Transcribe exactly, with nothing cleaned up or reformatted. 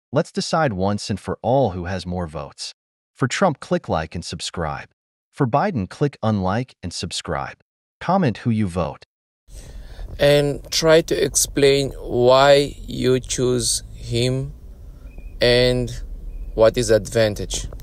Let's decide once and for all who has more votes. For Trump, click like and subscribe. For Biden, click unlike and subscribe. Comment who you vote. And try to explain why you choose him and what is advantage.